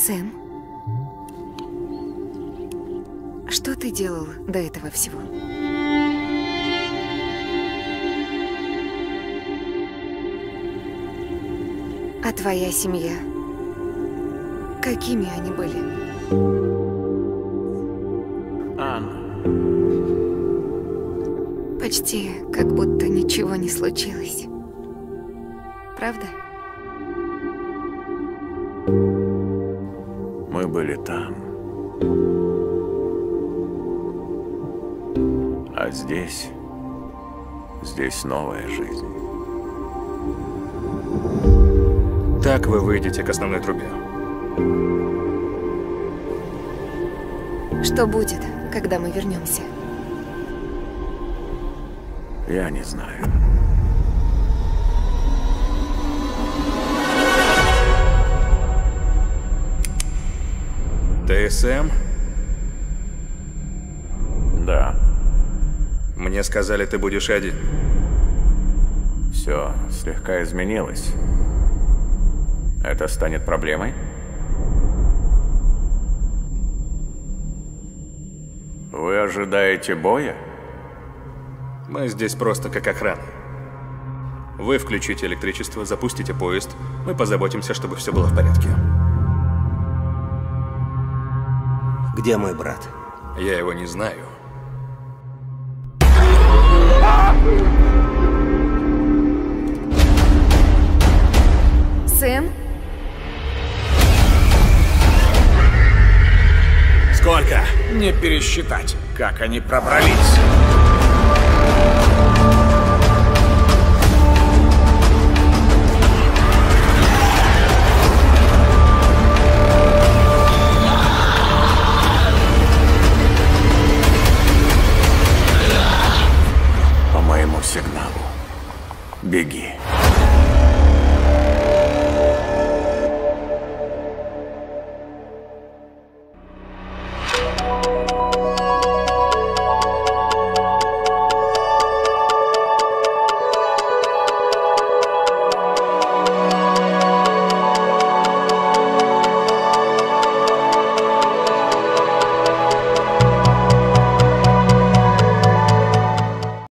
Сэм? Что ты делал до этого всего? А твоя семья? Какими они были? Анна. Почти как будто ничего не случилось. Правда? Мы были там. А здесь новая жизнь. Так вы выйдете к основной трубе. Что будет, когда мы вернемся? Я не знаю. Ты Сэм? Да. Мне сказали, ты будешь один. Все слегка изменилось. Это станет проблемой? Вы ожидаете боя? Мы здесь просто как охрана. Вы включите электричество, запустите поезд. Мы позаботимся, чтобы все было в порядке. Где мой брат? Я его не знаю. Сэм? Сколько? Не пересчитать. Как они пробрались? По моему сигналу. Беги.